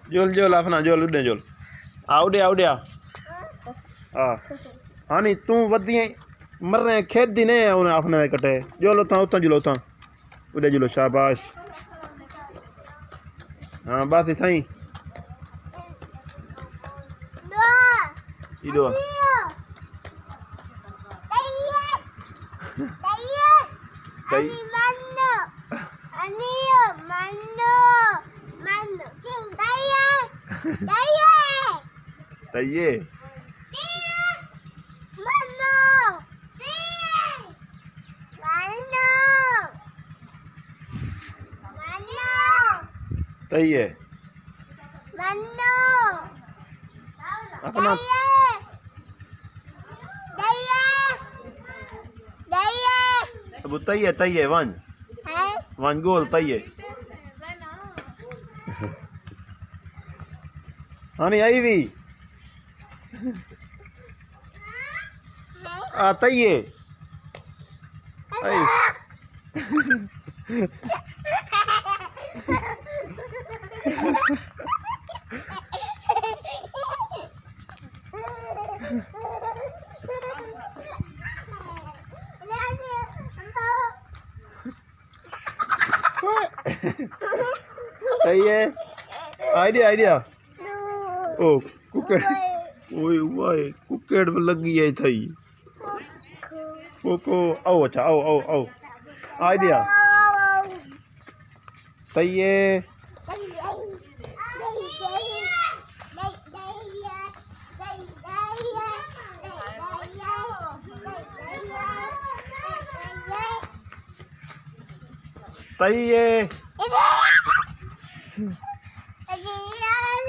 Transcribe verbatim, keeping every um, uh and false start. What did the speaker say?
जोल जोल अपना जोल उड़े जोल आ उड़े आ उड़े आ हाँ नहीं तू वधिया मर रहे खेत दी ने उन्हें अपने कटे जोल उतना उतना जुलो उतना उड़े जुलो शाबाश हाँ बस इतना ही इधर तई तइये तइये अपना अब तइये तइये वन वन गोल तइये हाँ नहीं आई भी आ तइये आई तइये आइडिया आइडिया ओ कुकर ओए ओए कुकर पे लगी है थई कोको आओ अच्छा आओ आओ आओ आइडिया तइये तइये